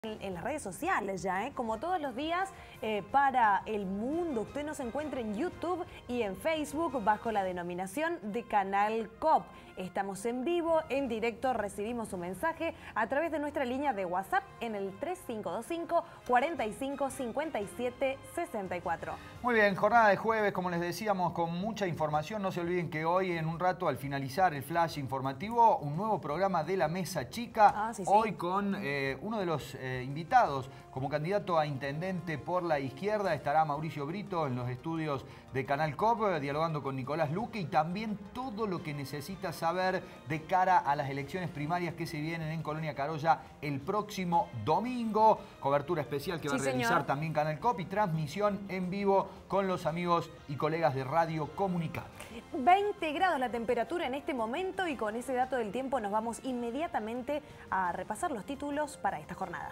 En las redes sociales ya, como todos los días para el mundo. Usted nos encuentra en YouTube y en Facebook bajo la denominación de Canal COP. Estamos en vivo, en directo, recibimos su mensaje a través de nuestra línea de WhatsApp en el 3525 45 57 64. Muy bien, jornada de jueves, como les decíamos, con mucha información. No se olviden que hoy, en un rato, al finalizar el flash informativo, un nuevo programa de La Mesa Chica. Hoy con uno de los invitados como candidato a intendente por la izquierda. Estará Mauricio Brito en los estudios de Canal COP, dialogando con Nicolás Luque, y también todo lo que necesita saber de cara a las elecciones primarias que se vienen en Colonia Carolla el próximo domingo. Cobertura especial que va a realizar también Canal COP y transmisión en vivo con los amigos y colegas de Radio Comunicado. 20 grados la temperatura en este momento, y con ese dato del tiempo nos vamos inmediatamente a repasar los títulos para esta jornada.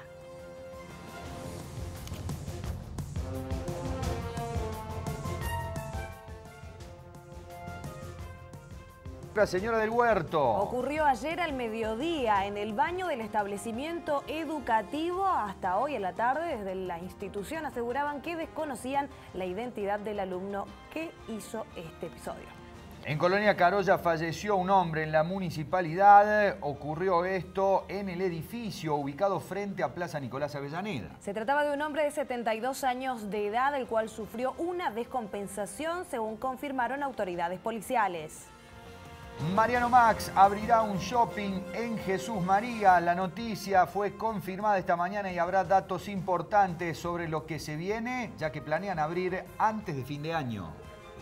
La señora del Huerto. Ocurrió ayer al mediodía en el baño del establecimiento educativo. Hasta hoy en la tarde, desde la institución aseguraban que desconocían la identidad del alumno que hizo este episodio. En Colonia Carolla falleció un hombre en la municipalidad. Ocurrió esto en el edificio ubicado frente a Plaza Nicolás Avellaneda. Se trataba de un hombre de 72 años de edad, el cual sufrió una descompensación, según confirmaron autoridades policiales. Mariano Max abrirá un shopping en Jesús María. La noticia fue confirmada esta mañana y habrá datos importantes sobre lo que se viene, ya que planean abrir antes de fin de año.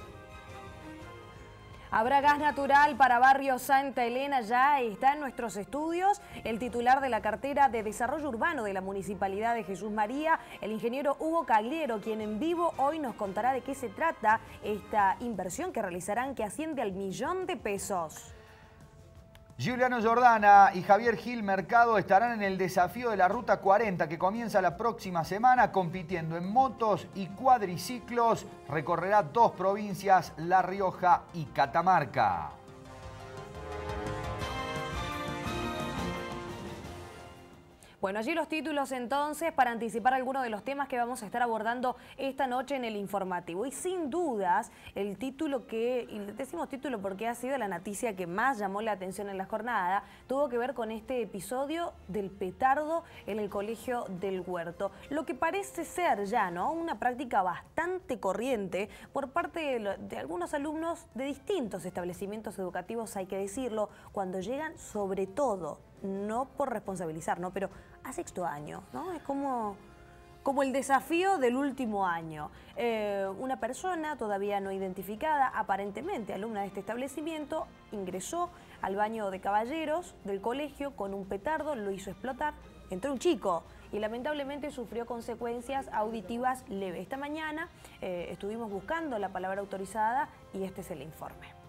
Habrá gas natural para Barrio Santa Elena, ya está en nuestros estudios el titular de la cartera de Desarrollo Urbano de la Municipalidad de Jesús María, el ingeniero Hugo Cagliero, quien en vivo hoy nos contará de qué se trata esta inversión que realizarán, que asciende al $1.000.000. Giuliano Jordana y Javier Gil Mercado estarán en el desafío de la Ruta 40 que comienza la próxima semana, compitiendo en motos y cuadriciclos. Recorrerá 2 provincias, La Rioja y Catamarca. Bueno, allí los títulos entonces para anticipar algunos de los temas que vamos a estar abordando esta noche en el informativo. Y sin dudas, el título y decimos título porque ha sido la noticia que más llamó la atención en la jornada, tuvo que ver con este episodio del petardo en el Colegio del Huerto. Lo que parece ser ya, ¿no?, una práctica bastante corriente por parte de algunos alumnos de distintos establecimientos educativos, hay que decirlo, cuando llegan, sobre todo, no por responsabilizar, ¿no?, pero a sexto año, ¿no? Es como el desafío del último año. Una persona todavía no identificada, aparentemente alumna de este establecimiento, ingresó al baño de caballeros del colegio con un petardo, lo hizo explotar, entró un chico y lamentablemente sufrió consecuencias auditivas leves. Esta mañana estuvimos buscando la palabra autorizada y este es el informe.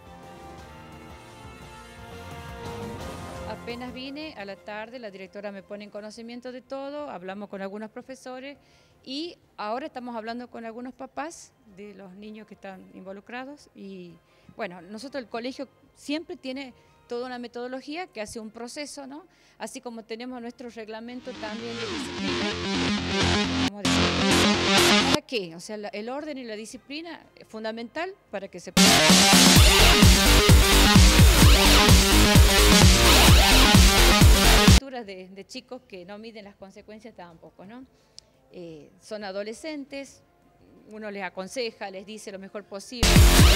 Apenas vine a la tarde, la directora me pone en conocimiento de todo, hablamos con algunos profesores y ahora estamos hablando con algunos papás de los niños que están involucrados. Y bueno, nosotros el colegio siempre tiene toda una metodología que hace un proceso, ¿no? Así como tenemos nuestro reglamento también de disciplina. ¿Para qué? O sea, el orden y la disciplina es fundamental para que se pueda... De chicos que no miden las consecuencias tampoco, ¿no? Son adolescentes, uno les aconseja, les dice lo mejor posible.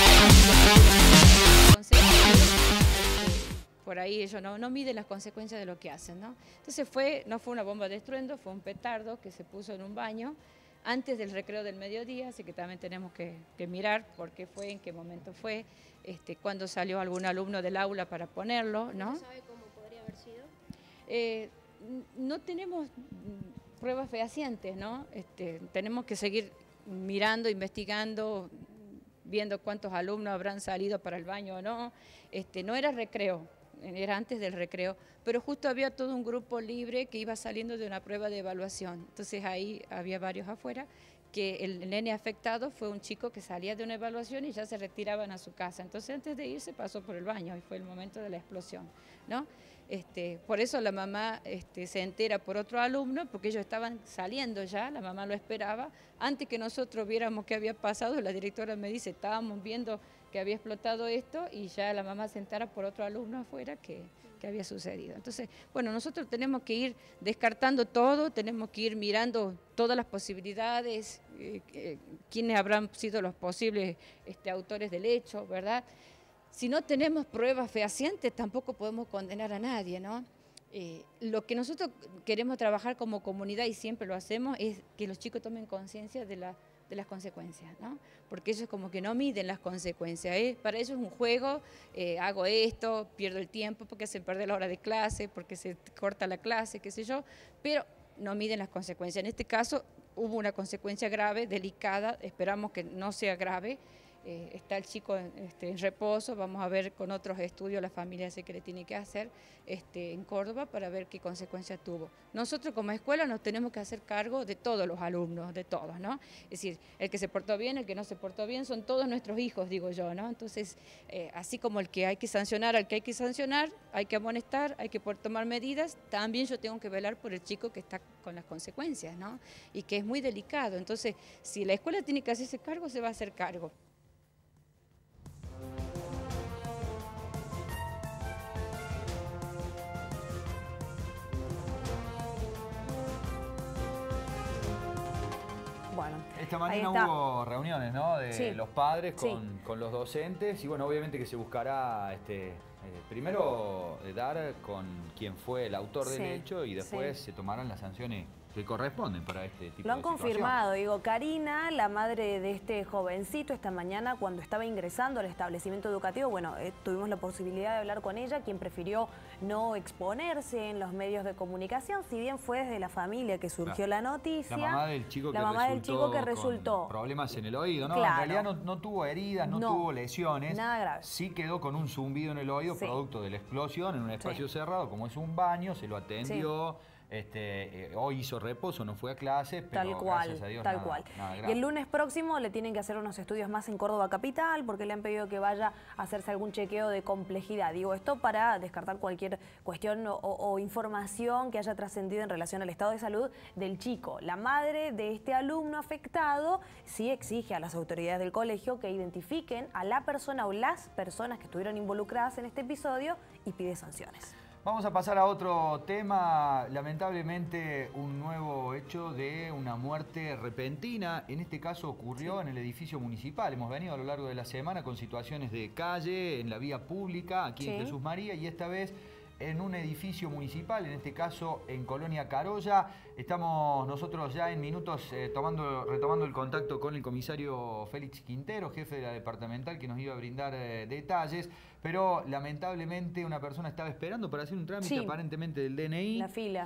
Por ahí ellos no miden las consecuencias de lo que hacen, ¿no? Entonces no fue una bomba de estruendo, fue un petardo que se puso en un baño antes del recreo del mediodía, así que también tenemos que mirar por qué fue, en qué momento fue, cuándo salió algún alumno del aula para ponerlo, ¿no? ¿No sabe cómo podría haber sido? No tenemos pruebas fehacientes, ¿no? Tenemos que seguir mirando, investigando, viendo cuántos alumnos habrán salido para el baño o no. No era recreo, era antes del recreo, pero justo había todo un grupo libre que iba saliendo de una prueba de evaluación. Entonces ahí había varios afuera que el nene afectado fue un chico que salía de una evaluación y ya se retiraban a su casa. Entonces antes de irse pasó por el baño y fue el momento de la explosión, ¿no? Por eso la mamá se entera por otro alumno, porque ellos estaban saliendo ya, la mamá lo esperaba. Antes que nosotros viéramos qué había pasado, la directora me dice, estábamos viendo que había explotado esto y ya la mamá se entera por otro alumno afuera que había sucedido. Entonces, bueno, nosotros tenemos que ir descartando todo, tenemos que ir mirando todas las posibilidades, quiénes habrán sido los posibles autores del hecho, ¿verdad? Si no tenemos pruebas fehacientes, tampoco podemos condenar a nadie, ¿no? Lo que nosotros queremos trabajar como comunidad, y siempre lo hacemos, es que los chicos tomen conciencia de las consecuencias, ¿no? Porque ellos como que no miden las consecuencias, ¿eh? Para ellos es un juego, hago esto, pierdo el tiempo porque se pierde la hora de clase, porque se corta la clase, qué sé yo, pero no miden las consecuencias. En este caso hubo una consecuencia grave, delicada, esperamos que no sea grave. Está el chico en reposo, vamos a ver con otros estudios la familia sé que le tiene que hacer en Córdoba para ver qué consecuencias tuvo. Nosotros como escuela nos tenemos que hacer cargo de todos los alumnos, de todos, ¿no? Es decir, el que se portó bien, el que no se portó bien, son todos nuestros hijos, digo yo, ¿no? Entonces, así como el que hay que sancionar al que hay que sancionar, hay que amonestar, hay que poder tomar medidas, también yo tengo que velar por el chico que está con las consecuencias, ¿no? Y que es muy delicado. Entonces, si la escuela tiene que hacerse cargo, se va a hacer cargo. Bueno, esta mañana hubo reuniones, ¿no? De los padres con los docentes y bueno, obviamente que se buscará primero dar con quién fue el autor del hecho y después se tomarán las sanciones que corresponden para este tipo de situaciones. Lo han confirmado, digo, Karina, la madre de este jovencito, esta mañana cuando estaba ingresando al establecimiento educativo, bueno, tuvimos la posibilidad de hablar con ella, quien prefirió no exponerse en los medios de comunicación, si bien fue desde la familia que surgió la noticia. La mamá del chico que resultó con problemas en el oído, ¿no? Claro. En realidad no tuvo heridas, no tuvo lesiones. Nada grave. Sí quedó con un zumbido en el oído producto de la explosión en un espacio cerrado, como es un baño, se lo atendió. Hoy hizo reposo, no fue a clase, pero gracias a Dios nada grave. Y el lunes próximo le tienen que hacer unos estudios más en Córdoba Capital porque le han pedido que vaya a hacerse algún chequeo de complejidad. Digo esto para descartar cualquier cuestión o información que haya trascendido en relación al estado de salud del chico. La madre de este alumno afectado sí exige a las autoridades del colegio que identifiquen a la persona o las personas que estuvieron involucradas en este episodio y pide sanciones. Vamos a pasar a otro tema, lamentablemente un nuevo hecho de una muerte repentina, en este caso ocurrió en el edificio municipal. Hemos venido a lo largo de la semana con situaciones de calle, en la vía pública, aquí en Jesús María, y esta vez en un edificio municipal, en este caso en Colonia Carolla. Estamos nosotros ya en minutos retomando el contacto con el comisario Félix Quintero, jefe de la departamental, que nos iba a brindar detalles, pero lamentablemente una persona estaba esperando para hacer un trámite aparentemente del DNI. La fila.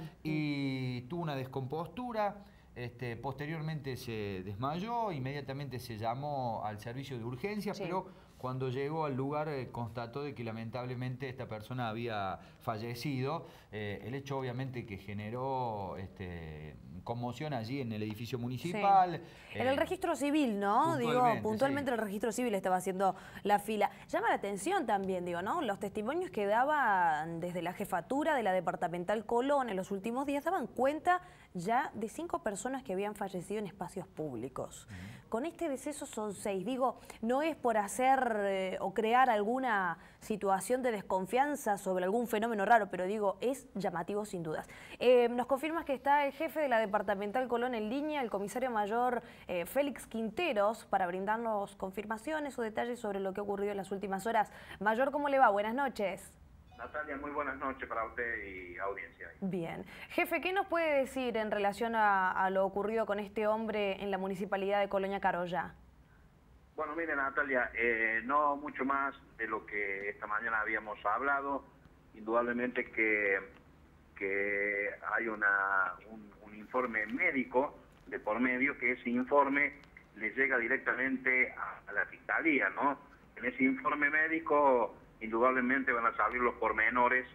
Y tuvo una descompostura. Posteriormente se desmayó, inmediatamente se llamó al servicio de urgencias, pero cuando llegó al lugar constató de que lamentablemente esta persona había fallecido. El hecho obviamente que generó conmoción allí en el edificio municipal. En el registro civil, ¿no? Puntualmente el registro civil estaba haciendo la fila. Llama la atención también, ¿no? Los testimonios que daban desde la jefatura de la departamental Colón en los últimos días daban cuenta ya de 5 personas que habían fallecido en espacios públicos. Con este deceso son 6. Digo, no es por hacer o crear alguna situación de desconfianza sobre algún fenómeno raro, pero digo, es llamativo sin dudas. Nos confirmas que está el jefe de la departamental Colón en línea, el comisario mayor Félix Quinteros, para brindarnos confirmaciones o detalles sobre lo que ha ocurrido en las últimas horas. Mayor, ¿cómo le va? Buenas noches. Natalia, muy buenas noches para usted y audiencia. Bien. Jefe, ¿qué nos puede decir en relación a lo ocurrido con este hombre en la municipalidad de Colonia Carolla? Bueno, mire Natalia, no mucho más de lo que esta mañana habíamos hablado. Indudablemente que hay un informe médico de por medio, que ese informe le llega directamente a la fiscalía, ¿no? En ese informe médico indudablemente van a salir los pormenores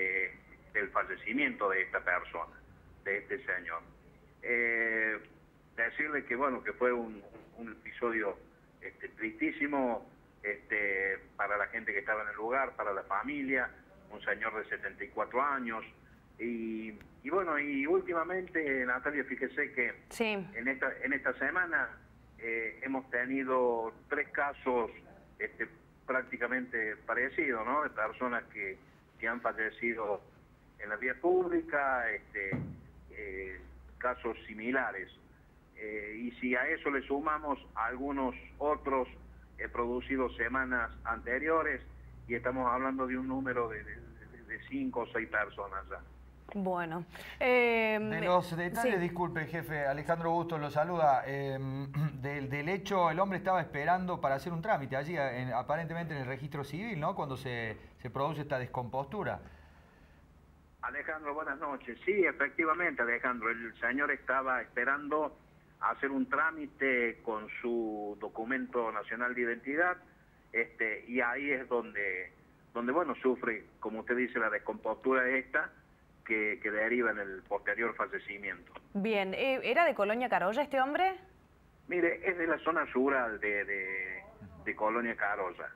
del fallecimiento de esta persona, de este señor. decirle que bueno, que fue un episodio tristísimo para la gente que estaba en el lugar, para la familia, un señor de 74 años. Y bueno, y últimamente, Natalia, fíjese que sí, en esta semana hemos tenido 3 casos prácticamente parecidos, ¿no? De personas que han fallecido en la vía pública, casos similares. Y si a eso le sumamos algunos otros producidos semanas anteriores, y estamos hablando de un número de 5 o 6 personas ya. Bueno. De los detalles, sí. Disculpe, jefe, Alejandro Bustos lo saluda. Del hecho, el hombre estaba esperando para hacer un trámite allí, aparentemente en el registro civil, ¿no? Cuando se produce esta descompostura. Alejandro, buenas noches. Sí, efectivamente, Alejandro, el señor estaba esperando hacer un trámite con su documento nacional de identidad, y ahí es donde bueno, sufre, como usted dice, la descompostura esta que deriva en el posterior fallecimiento. Bien, ¿era de Colonia Carolla este hombre? Mire, es de la zona rural de Colonia Carolla,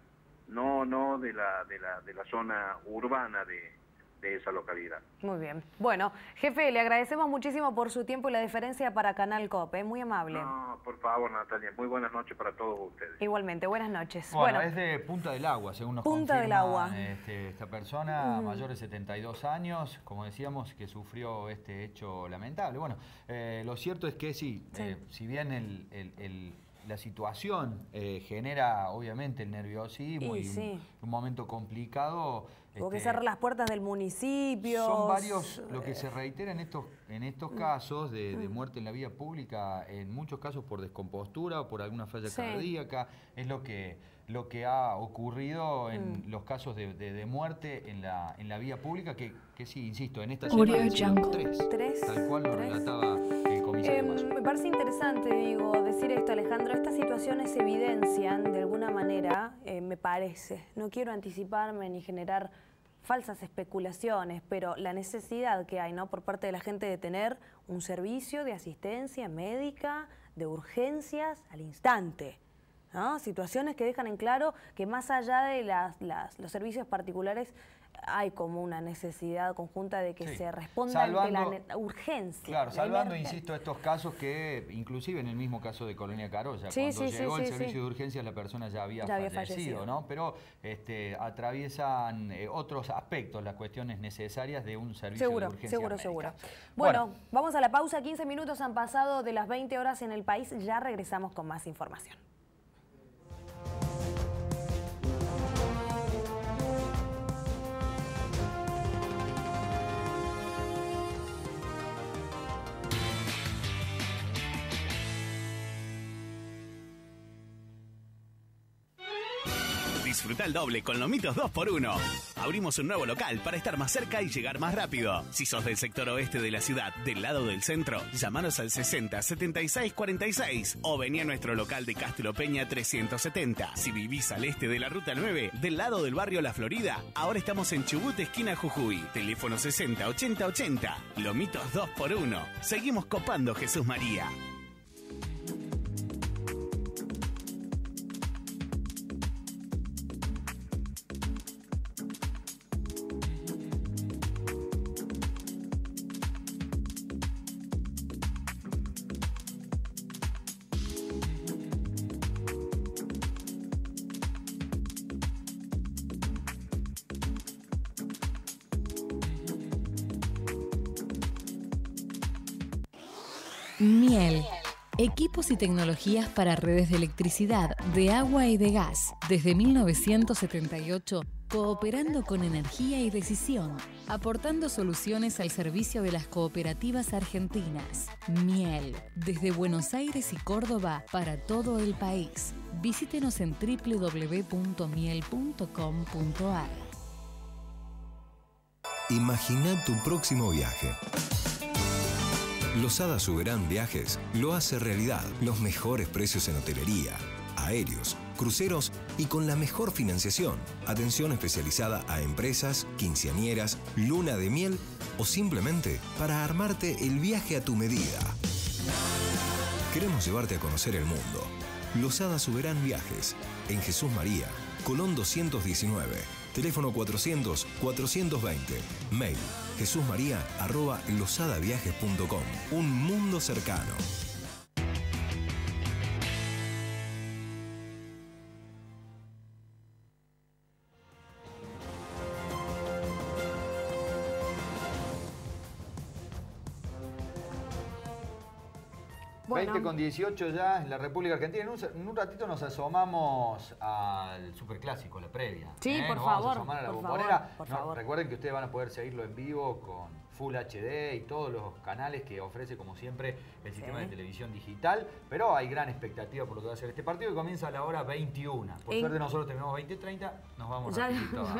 no de la zona urbana de esa localidad. Muy bien. Bueno, jefe, le agradecemos muchísimo por su tiempo y la deferencia para Canal COP, muy amable. No, por favor, Natalia, muy buenas noches para todos ustedes. Igualmente, buenas noches. Bueno, es de Punta del Agua, según nos Punta del Agua. Esta persona, mayor de 72 años, como decíamos, que sufrió este hecho lamentable. Bueno, lo cierto es que sí. Si bien la situación genera obviamente el nerviosismo y un momento complicado. Hubo que cerrar las puertas del municipio. Son varios, lo que se reitera en estos casos de muerte en la vía pública, en muchos casos por descompostura o por alguna falla cardíaca, es lo que ha ocurrido en los casos de muerte en la vía pública, que sí, insisto, en esta semana tres, tal cual lo relataba el comisario Mayo. Me parece interesante, decir esto, Alejandro. Estas situaciones evidencian, de alguna manera, me parece, no quiero anticiparme ni generar falsas especulaciones, pero la necesidad que hay, ¿no?, por parte de la gente de tener un servicio de asistencia médica, de urgencias al instante, ¿no? Situaciones que dejan en claro que más allá de los servicios particulares hay como una necesidad conjunta de que se responda ante la urgencia. Claro, salvando, insisto, estos casos que, inclusive en el mismo caso de Colonia Carolla, cuando llegó el servicio de urgencias la persona ya había fallecido, ¿no? Pero atraviesan otros aspectos, las cuestiones necesarias de un servicio de urgencia médica. Seguro. Bueno, vamos a la pausa, 15 minutos han pasado de las 20 horas en el país, ya regresamos con más información. Disfruta el doble con Lomitos 2x1. Abrimos un nuevo local para estar más cerca y llegar más rápido. Si sos del sector oeste de la ciudad, del lado del centro, llámanos al 60 76 46 o vení a nuestro local de Castro Peña 370. Si vivís al este de la Ruta 9, del lado del barrio La Florida, ahora estamos en Chubut, esquina Jujuy. Teléfono 60 80 80. Lomitos 2x1. Seguimos copando Jesús María. Miel. Equipos y tecnologías para redes de electricidad, de agua y de gas. Desde 1978, cooperando con energía y decisión, aportando soluciones al servicio de las cooperativas argentinas. Miel. Desde Buenos Aires y Córdoba para todo el país. Visítenos en www.miel.com.ar. Imagina tu próximo viaje. Losada Soberán Viajes lo hace realidad. Los mejores precios en hotelería, aéreos, cruceros y con la mejor financiación. Atención especializada a empresas, quinceañeras, luna de miel o simplemente para armarte el viaje a tu medida. Queremos llevarte a conocer el mundo. Losada Soberán Viajes, en Jesús María, Colón 219, teléfono 400-420, mail jesusmaria@losadaviajes.com. Un mundo cercano. Bueno. 20:18 ya en la República Argentina. En un ratito nos asomamos al Superclásico, la previa. Sí, por nos favor. Vamos a asomar a la Bombonera. Recuerden que ustedes van a poder seguirlo en vivo con Full HD y todos los canales que ofrece, como siempre, el sistema de televisión digital. Pero hay gran expectativa por lo que va a ser este partido, que comienza a la hora 21. Por suerte nosotros terminamos 20:30, nos vamos a ver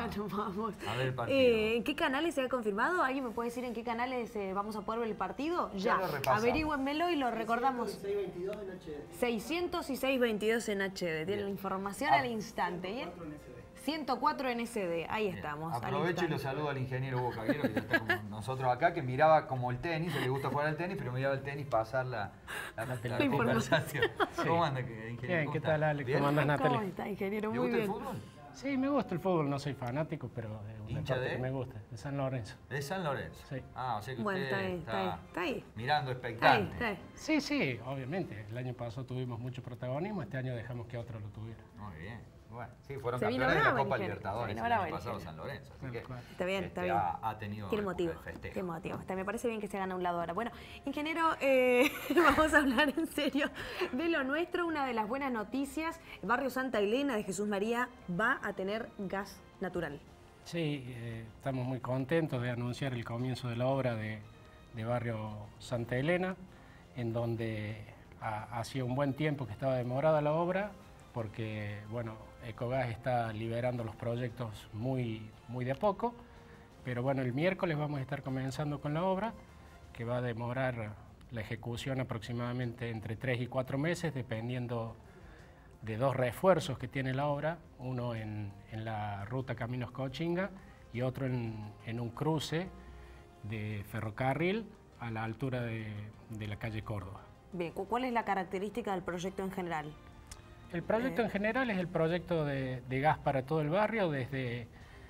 el partido. ¿En qué canales se ha confirmado? ¿Alguien me puede decir en qué canales vamos a poder ver el partido? Ya, averígüenmelo y lo recordamos. 622 en HD. 600 y 622 en HD. Tienen la información al instante. 104 en SD, ahí estamos. Aprovecho y lo saludo al ingeniero Hugo Caguero, que ya está como nosotros acá, que miraba como el tenis, le gusta jugar al tenis, pero miraba el tenis pasar la conversación. Sí. ¿Cómo anda, ingeniero? Bien, ¿qué tal, Alex? ¿Cómo andas, Natalia? ¿Cómo está, ingeniero? Muy bien. ¿Te gusta el fútbol? Sí, me gusta el fútbol, no soy fanático, pero es un ¿Hincha deporte de? que me gusta, de San Lorenzo. ¿De San Lorenzo? Sí. Ah, o sea que bueno, usted está ahí. mirando expectante. Sí, sí, obviamente. El año pasado tuvimos mucho protagonismo, este año dejamos que otro lo tuviera. Muy bien. Bueno, sí, fueron campeones de la Copa Libertadores el año pasado San Lorenzo. Así que está bien, está bien. Ha tenido ¿Qué motivo? festejo. ¿Qué motivo? Me parece bien que se gane a un lado ahora. Bueno, ingeniero, vamos a hablar en serio de lo nuestro. Una de las buenas noticias, el barrio Santa Elena de Jesús María va a tener gas natural. Sí, estamos muy contentos de anunciar el comienzo de la obra de barrio Santa Elena, en donde hacía un buen tiempo que estaba demorada la obra, porque, bueno, Ecogas está liberando los proyectos muy de a poco, pero bueno, el miércoles vamos a estar comenzando con la obra, que va a demorar la ejecución aproximadamente entre 3 y 4 meses, dependiendo de 2 refuerzos que tiene la obra, uno en la ruta Caminos Cochinga y otro en un cruce de ferrocarril a la altura de la calle Córdoba. Bien, ¿cuál es la característica del proyecto en general? El proyecto en general es el proyecto de gas para todo el barrio, desde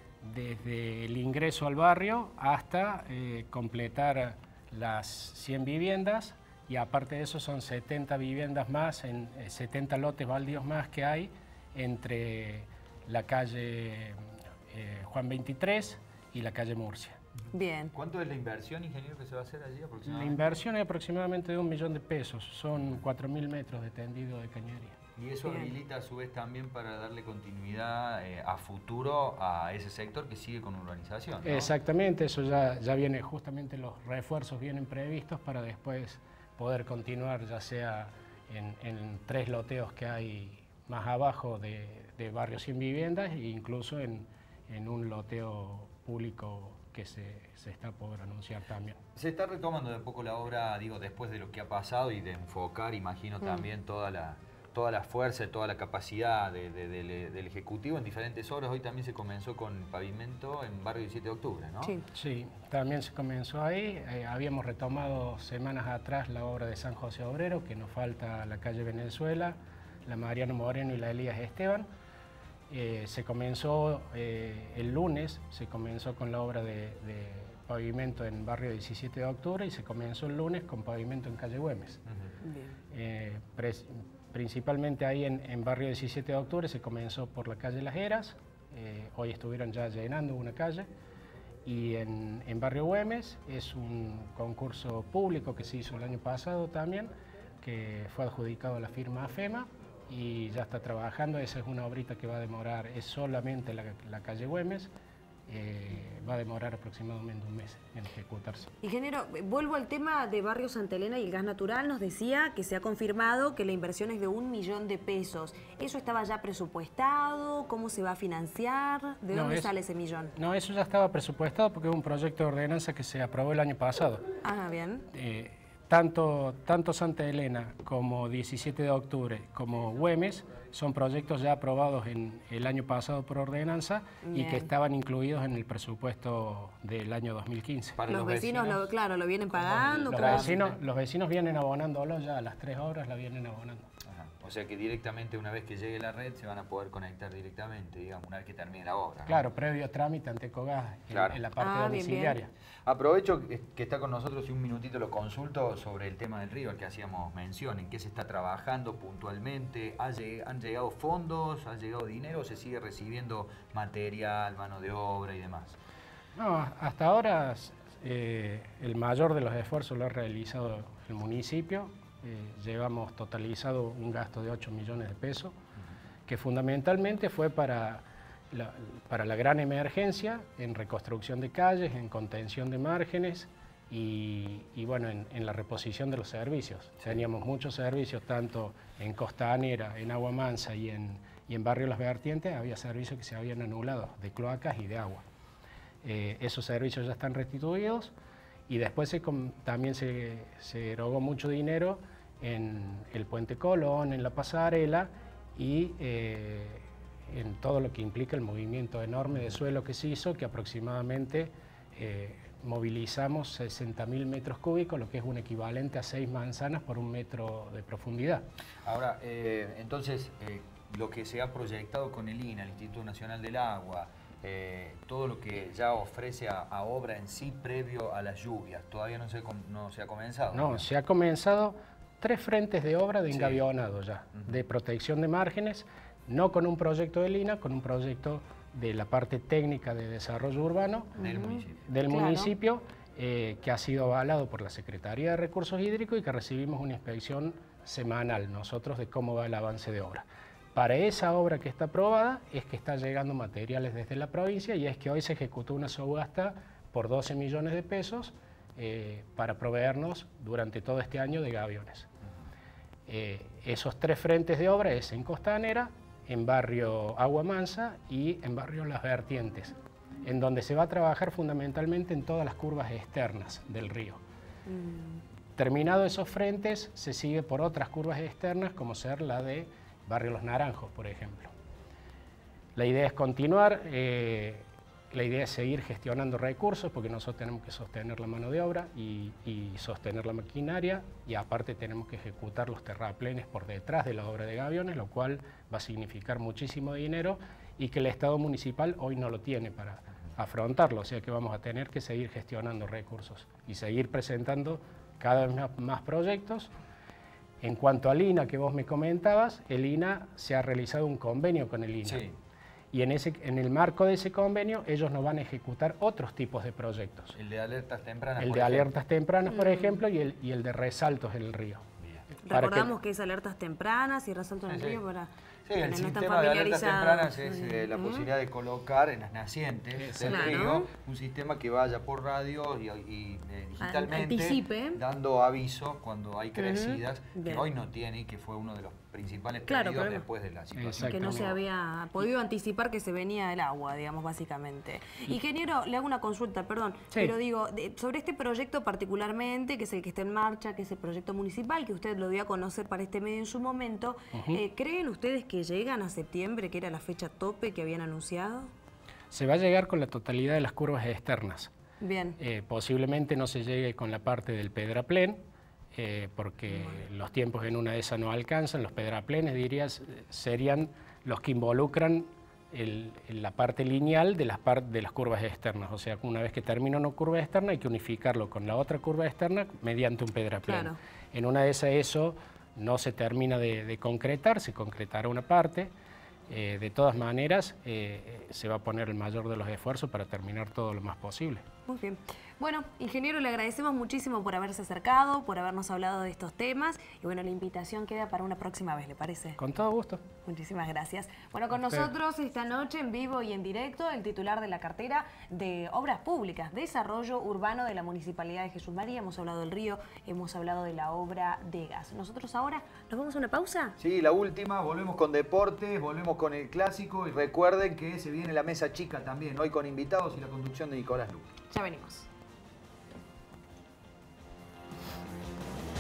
el ingreso al barrio hasta completar las 100 viviendas, y aparte de eso son 70 viviendas más, 70 lotes baldíos más que hay entre la calle Juan 23 y la calle Murcia. Bien. ¿Cuánto es la inversión, ingeniero, que se va a hacer allí aproximadamente? La inversión es aproximadamente de $1 millón, son 4.000 metros de tendido de cañería. Y eso habilita a su vez también para darle continuidad a futuro a ese sector que sigue con urbanización, ¿no? Exactamente, eso ya viene, justamente los refuerzos vienen previstos para después poder continuar, ya sea en 3 loteos que hay más abajo de barrio sin viviendas e incluso en un loteo público que se está por anunciar también. Se está retomando de poco la obra, digo, después de lo que ha pasado y de enfocar, imagino, también toda la fuerza, toda la capacidad del Ejecutivo en diferentes obras. Hoy también se comenzó con pavimento en barrio 17 de octubre, ¿no? Sí, también se comenzó ahí. Habíamos retomado semanas atrás la obra de San José Obrero, que nos falta la calle Venezuela, la Mariano Moreno y la Elías Esteban. Se comenzó el lunes, se comenzó con la obra de pavimento en barrio 17 de octubre y se comenzó el lunes con pavimento en calle Güemes. Principalmente ahí en barrio 17 de octubre se comenzó por la calle Las Heras, hoy estuvieron ya llenando una calle, y en barrio Güemes es un concurso público que se hizo el año pasado también, que fue adjudicado a la firma AFEMA y ya está trabajando. Esa es una obrita que va a demorar, es solamente la calle Güemes, va a demorar aproximadamente un mes en ejecutarse. Ingeniero, vuelvo al tema de barrio Santa Elena y el gas natural. Nos decía que se ha confirmado que la inversión es de $1 millón. ¿Eso estaba ya presupuestado? ¿Cómo se va a financiar? ¿De dónde sale ese millón? No, eso ya estaba presupuestado porque es un proyecto de ordenanza que se aprobó el año pasado. Ah, bien. tanto Santa Elena como 17 de octubre como Güemes son proyectos ya aprobados en el año pasado por ordenanza. Bien. Y que estaban incluidos en el presupuesto del año 2015. Para los vecinos, claro, lo vienen pagando. Los vecinos vienen abonándolo ya, las 3 obras la vienen abonando. Ajá. O sea que directamente una vez que llegue la red se van a poder conectar directamente, digamos, una vez que termine la obra, ¿no? Claro, previo trámite ante Cogás, claro, en la parte domiciliaria. Bien. Aprovecho que está con nosotros y un minutito lo consulto sobre el tema del río al que hacíamos mención, en qué se está trabajando puntualmente, ¿han llegado fondos, ha llegado dinero o se sigue recibiendo material, mano de obra y demás? No, hasta ahora el mayor de los esfuerzos lo ha realizado el municipio. Llevamos totalizado un gasto de 8 millones de pesos, que fundamentalmente fue para la gran emergencia en reconstrucción de calles, en contención de márgenes y bueno, en la reposición de los servicios. Teníamos muchos servicios, tanto en Costanera, en Agua Mansa y en Barrio Las Vertientes, había servicios que se habían anulado, de cloacas y de agua. Esos servicios ya están restituidos y después también se erogó mucho dinero en el Puente Colón, en la pasarela y en todo lo que implica el movimiento enorme de suelo que se hizo, que aproximadamente movilizamos 60.000 metros cúbicos, lo que es un equivalente a 6 manzanas por 1 metro de profundidad. Ahora, entonces, lo que se ha proyectado con el INA, el Instituto Nacional del Agua, todo lo que ya ofrece a obra en sí previo a las lluvias, todavía no se ha comenzado. No, se ha comenzado 3 frentes de obra de engavionado ya, de protección de márgenes, no con un proyecto del INA, con un proyecto de la parte técnica de desarrollo urbano del municipio, que ha sido avalado por la Secretaría de Recursos Hídricos y que recibimos una inspección semanal nosotros de cómo va el avance de obra. Para esa obra que está aprobada es que está llegando materiales desde la provincia y es que hoy se ejecutó una subasta por 12 millones de pesos para proveernos durante todo este año de gaviones. Esos 3 frentes de obra es en Costanera, en Barrio Agua Mansa y en Barrio Las Vertientes, en donde se va a trabajar fundamentalmente en todas las curvas externas del río. Terminado esos frentes, se sigue por otras curvas externas, como ser la de Barrio Los Naranjos, por ejemplo. La idea es continuar, la idea es seguir gestionando recursos, porque nosotros tenemos que sostener la mano de obra y sostener la maquinaria, y aparte tenemos que ejecutar los terraplenes por detrás de la obra de gaviones, lo cual va a significar muchísimo dinero y que el Estado municipal hoy no lo tiene para afrontarlo, o sea que vamos a tener que seguir gestionando recursos y seguir presentando cada vez más proyectos. En cuanto al INA que vos me comentabas, el INA se ha realizado un convenio con el INA. Sí. Y en el marco de ese convenio ellos nos van a ejecutar otros tipos de proyectos. El de alertas tempranas, El de alertas tempranas, por ejemplo, y el de resaltos en el río. Recordamos que es alertas tempranas y resaltos en el río para... Sí, el sistema de alertas tempranas es la posibilidad de colocar en las nacientes del río un sistema que vaya por radio y digitalmente dando aviso cuando hay crecidas, que hoy no tiene y que fue uno de los principales pedidos después de la situación. Que no se había podido anticipar que se venía el agua, digamos, básicamente. Ingeniero, le hago una consulta, perdón, pero digo, sobre este proyecto particularmente, que es el que está en marcha, que es el proyecto municipal, que usted lo dio a conocer para este medio en su momento, ¿creen ustedes que llegan a septiembre, que era la fecha tope que habían anunciado? Se va a llegar con la totalidad de las curvas externas. Bien. Posiblemente no se llegue con la parte del pedraplén, porque los tiempos en una de esas no alcanzan. Los pedraplenes, dirías, serían los que involucran la parte lineal de las curvas externas. O sea, una vez que termina una curva externa hay que unificarlo con la otra curva externa mediante un pedraplén. Claro. En una de esas eso no se termina de concretar, se concretará una parte. De todas maneras, se va a poner el mayor de los esfuerzos para terminar todo lo más posible. Muy bien. Bueno, ingeniero, le agradecemos muchísimo por haberse acercado, por habernos hablado de estos temas. Y bueno, la invitación queda para una próxima vez, ¿le parece? Con todo gusto. Muchísimas gracias. Bueno, con nosotros esta noche en vivo y en directo el titular de la cartera de Obras Públicas, Desarrollo Urbano de la Municipalidad de Jesús María. Hemos hablado del río, hemos hablado de la obra de gas. Nosotros ahora nos vamos a una pausa. Sí, la última, volvemos con deportes, volvemos con el clásico y recuerden que se viene la mesa chica también, hoy con invitados y la conducción de Nicolás Luz. Ya venimos.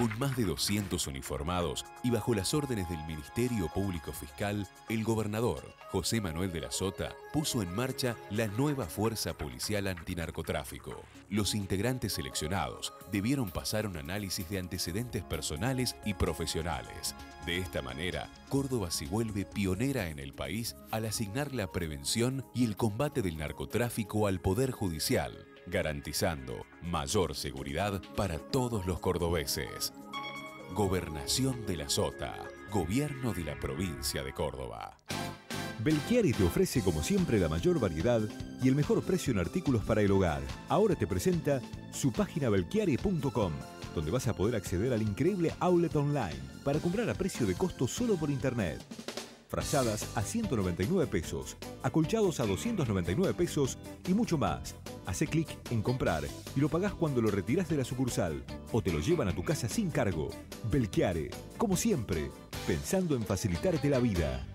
Con más de 200 uniformados y bajo las órdenes del Ministerio Público Fiscal, el gobernador, José Manuel de la Sota, puso en marcha la nueva Fuerza Policial Antinarcotráfico. Los integrantes seleccionados debieron pasar un análisis de antecedentes personales y profesionales. De esta manera, Córdoba se vuelve pionera en el país al asignar la prevención y el combate del narcotráfico al Poder Judicial, garantizando mayor seguridad para todos los cordobeses. Gobernación de la Sota, Gobierno de la Provincia de Córdoba. Belchiari te ofrece como siempre la mayor variedad y el mejor precio en artículos para el hogar. Ahora te presenta su página belchiari.com, donde vas a poder acceder al increíble outlet online para comprar a precio de costo solo por internet. Frazadas a 199 pesos, acolchados a 299 pesos y mucho más. Hacé clic en comprar y lo pagás cuando lo retirás de la sucursal o te lo llevan a tu casa sin cargo. Belchiari, como siempre, pensando en facilitarte la vida.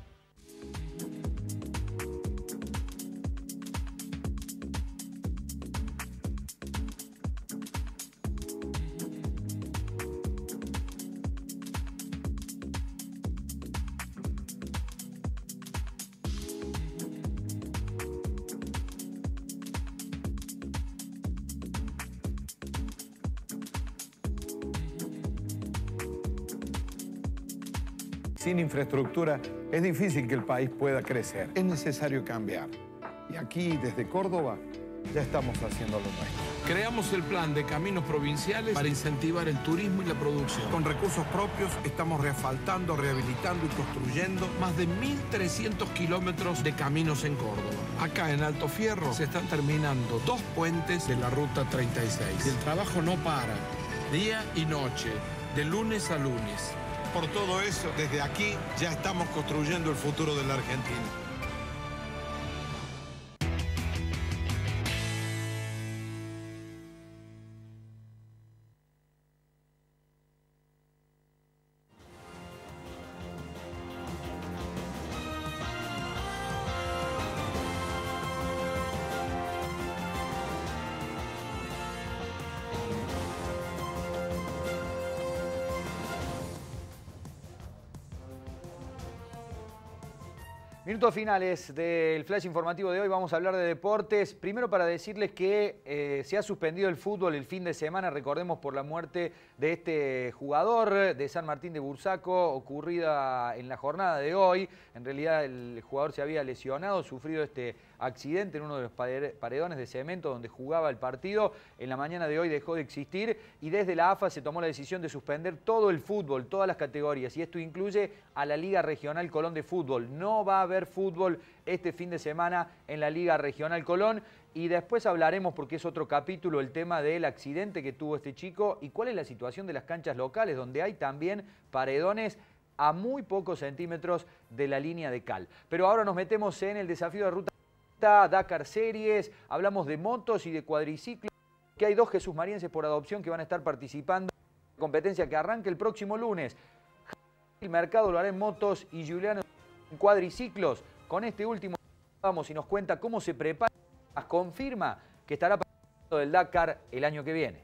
Sin infraestructura es difícil que el país pueda crecer. Es necesario cambiar. Y aquí, desde Córdoba, ya estamos haciendo lo nuestro. Creamos el plan de caminos provinciales para incentivar el turismo y la producción. Con recursos propios estamos reasfaltando, rehabilitando y construyendo Más de 1.300 kilómetros de caminos en Córdoba. Acá en Alto Fierro se están terminando 2 puentes de la Ruta 36. El trabajo no para, día y noche, de lunes a lunes. Por todo eso, desde aquí ya estamos construyendo el futuro de la Argentina. Minutos finales del flash informativo de hoy, vamos a hablar de deportes. Primero para decirles que se ha suspendido el fútbol el fin de semana, recordemos por la muerte de este jugador de San Martín de Bursaco, ocurrida en la jornada de hoy. En realidad el jugador se había lesionado, sufrido este accidente en uno de los paredones de cemento donde jugaba el partido. En la mañana de hoy dejó de existir y desde la AFA se tomó la decisión de suspender todo el fútbol, todas las categorías, y esto incluye a la Liga Regional Colón de Fútbol. No va a haber fútbol este fin de semana en la Liga Regional Colón y después hablaremos, porque es otro capítulo, el tema del accidente que tuvo este chico y cuál es la situación de las canchas locales, donde hay también paredones a muy pocos centímetros de la línea de cal. Pero ahora nos metemos en el desafío de ruta Dakar Series, hablamos de motos y de cuadriciclos, que hay 2 jesúsmarienses por adopción que van a estar participando en la competencia que arranca el próximo lunes. El mercado lo hará en motos y Juliano en cuadriciclos. Con este último vamos y nos cuenta cómo se prepara, confirma que estará participando del Dakar el año que viene.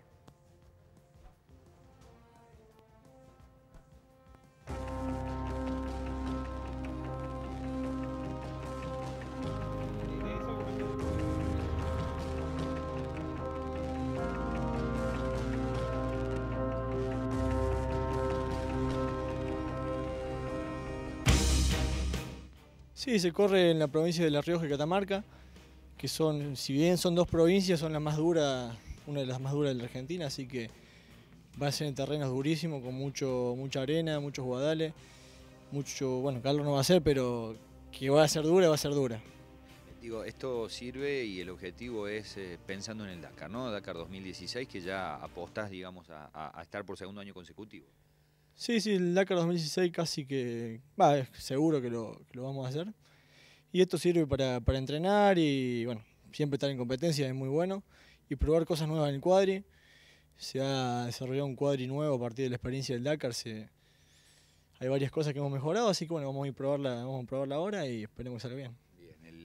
Sí, se corre en la provincia de La Rioja y Catamarca, que son, si bien son 2 provincias, son las más duras, una de las más duras de la Argentina, así que va a ser en terrenos durísimos, con mucha arena, muchos guadales, bueno, Carlos no va a ser, pero que va a ser dura, va a ser dura. Digo, esto sirve y el objetivo es pensando en el Dakar, ¿no? Dakar 2016, que ya apostás, digamos, a estar por segundo año consecutivo. Sí, el Dakar 2016 casi que, es seguro que lo vamos a hacer. Y esto sirve para entrenar y, bueno, siempre estar en competencia es muy bueno. Y probar cosas nuevas en el cuadri. Se ha desarrollado un cuadri nuevo a partir de la experiencia del Dakar. Hay varias cosas que hemos mejorado, así que bueno, vamos a probarla ahora y esperemos que salga bien. Bien,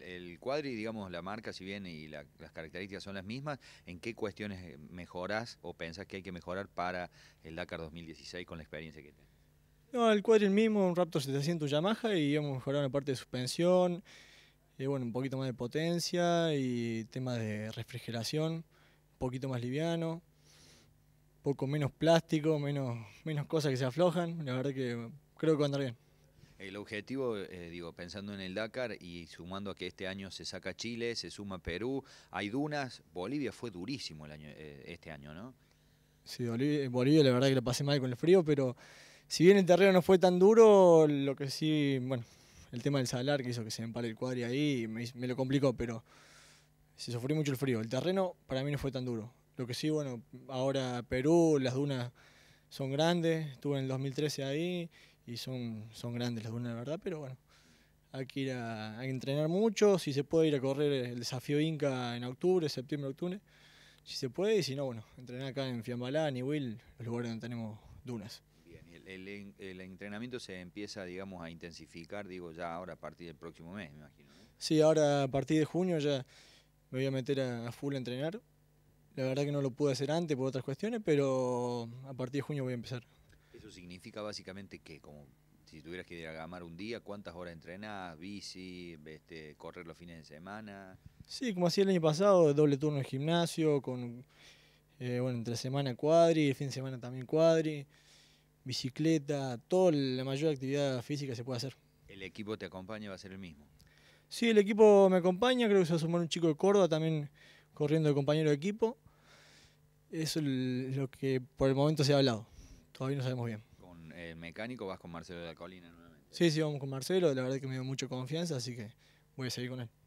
el Quadri, digamos, la marca, si bien y las características son las mismas, ¿en qué cuestiones mejorás o pensás que hay que mejorar para el Dakar 2016 con la experiencia que tenés? No, el Quadri el mismo, un Raptor 700 Yamaha, y hemos mejorado la parte de suspensión, bueno, un poquito más de potencia y tema de refrigeración, un poquito más liviano, un poco menos plástico, menos cosas que se aflojan. La verdad que creo que va a andar bien. El objetivo, digo, pensando en el Dakar y sumando a que este año se saca Chile, se suma Perú, hay dunas. Bolivia fue durísimo este año, ¿no? Sí, Bolivia la verdad que lo pasé mal con el frío, pero si bien el terreno no fue tan duro, lo que sí, bueno, el tema del salar que hizo que se me empale el Quadri ahí me lo complicó, pero se sufrió mucho el frío. El terreno para mí no fue tan duro. Lo que sí, bueno, ahora Perú, las dunas son grandes, estuve en el 2013 ahí y son grandes las dunas, la verdad, pero bueno, hay que ir a entrenar mucho. Si se puede ir a correr el desafío Inca en octubre, septiembre-octubre, si se puede, y si no, bueno, entrenar acá en Fiambalá, Niwil, los lugares donde tenemos dunas. El entrenamiento se empieza, digamos, a intensificar, digo, ya ahora a partir del próximo mes, me imagino, ¿no? Sí, ahora a partir de junio ya me voy a meter a full a entrenar. La verdad que no lo pude hacer antes por otras cuestiones, pero a partir de junio voy a empezar. ¿Eso significa básicamente que, como si tuvieras que ir a Gamar un día, cuántas horas entrenás, bici, correr los fines de semana? Sí, como hacía el año pasado, doble turno de gimnasio, con entre semana Quadri, el fin de semana también Quadri, bicicleta, toda la mayor actividad física se puede hacer. ¿El equipo te acompaña, va a ser el mismo? Sí, el equipo me acompaña, creo que se va a sumar un chico de Córdoba también corriendo de compañero de equipo. Eso es lo que por el momento se ha hablado, todavía no sabemos bien. ¿Con el mecánico vas con Marcelo de la Colina nuevamente? Sí, vamos con Marcelo, la verdad que me dio mucha confianza, así que voy a seguir con él.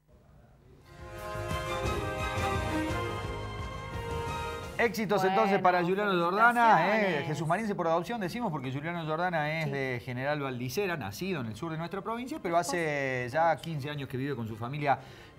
Éxitos entonces para Juliano Jordana, Jesús Marense por adopción decimos, porque Juliano Jordana es de General Valdicera, nacido en el sur de nuestra provincia, pero hace ya 15 años que vive con su familia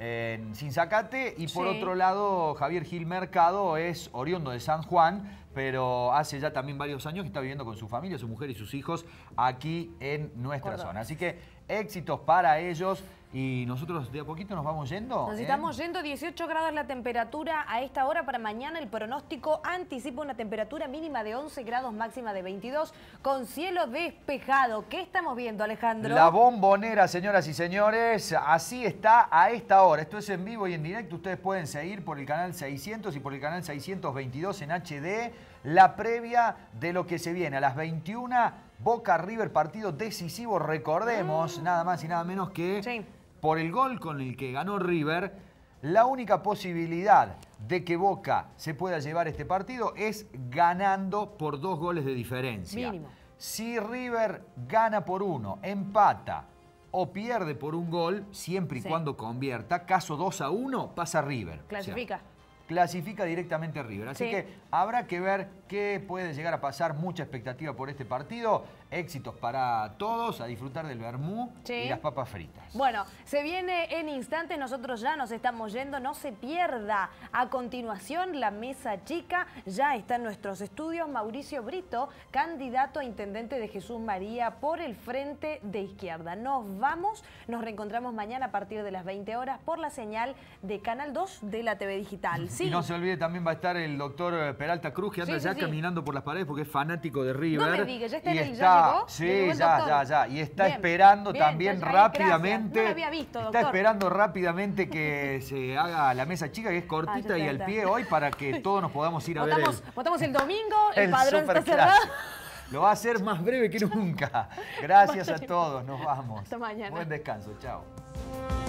en Sinzacate. Y por otro lado, Javier Gil Mercado es oriundo de San Juan, pero hace ya también varios años que está viviendo con su familia, su mujer y sus hijos aquí en nuestra zona. Así que éxitos para ellos. Y nosotros de a poquito nos vamos yendo. Nos estamos yendo, 18 grados la temperatura a esta hora. Para mañana el pronóstico anticipa una temperatura mínima de 11 grados, máxima de 22, con cielo despejado. ¿Qué estamos viendo, Alejandro? La Bombonera, señoras y señores, así está a esta hora. Esto es en vivo y en directo. Ustedes pueden seguir por el canal 600 y por el canal 622 en HD la previa de lo que se viene a las 21. Boca River, partido decisivo, recordemos, nada más y nada menos que por el gol con el que ganó River, la única posibilidad de que Boca se pueda llevar este partido es ganando por 2 goles de diferencia. Mínimo. Si River gana por 1, empata o pierde por 1 gol, siempre y cuando convierta, caso 2-1, pasa River. Clasifica. O sea, clasifica directamente a River. Así que habrá que ver qué puede llegar a pasar. Mucha expectativa por este partido. Éxitos para todos. A disfrutar del vermú y las papas fritas. Bueno, se viene en instantes. Nosotros ya nos estamos yendo. No se pierda. A continuación, la mesa chica. Ya está en nuestros estudios Mauricio Brito, candidato a intendente de Jesús María por el Frente de Izquierda. Nos vamos. Nos reencontramos mañana a partir de las 20 horas por la señal de Canal 2 de la TV Digital. Y no se olvide, también va a estar el doctor Peralta Cruz, que anda ya caminando por las paredes porque es fanático de River. No me diga, ya está en el, ya llegó. Sí, ya. Y está esperando también rápidamente. No lo había visto, doctor. Está esperando rápidamente que se haga la mesa chica, que es cortita y al pie hoy, para que todos nos podamos ir a ver. Votamos el domingo, el padrón está cerrado. Lo va a hacer más breve que nunca. Gracias a todos, nos vamos. Hasta mañana. Buen descanso, chao.